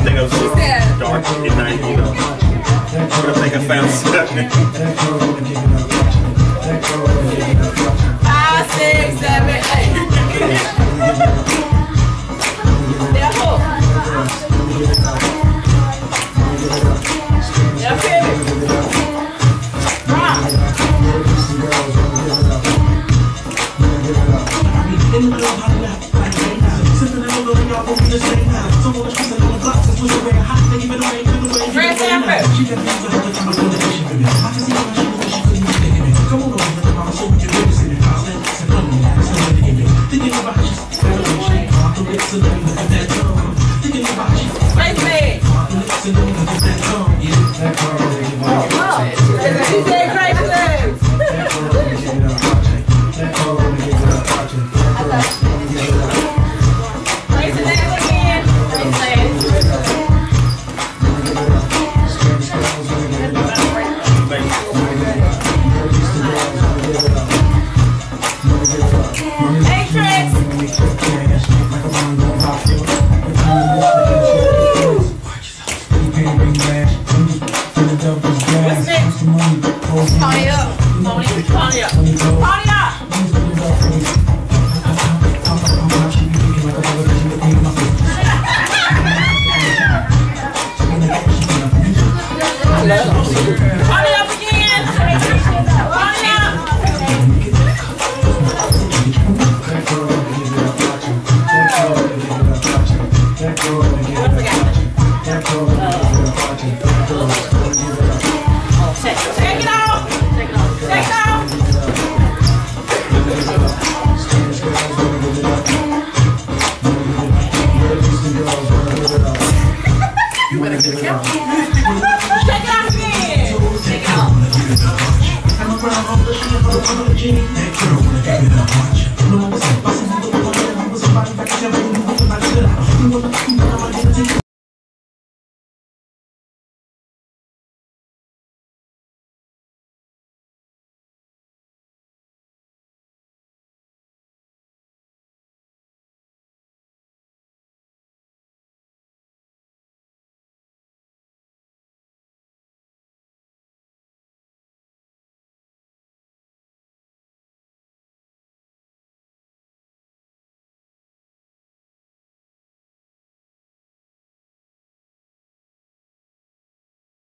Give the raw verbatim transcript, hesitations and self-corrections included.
think it was dark at night, you know. But I think I found something. Five, six, seven, eight. Yeah, hook. Yeah, pivot. Rock. In the club, hot now, like right now. Sipping and over, y'all won't be the same now. Some of the streets and on the blocks, and switch away hot, they give it away, give it away. Friends and friends. She can use the whole time I go to action for me. I can see how she was, she couldn't even take it. Come on over, let the mama so we can do this in it. I'll let this and run me, it's not really give it. Thinking about how she's got a way, she can't do it, so let me look at that.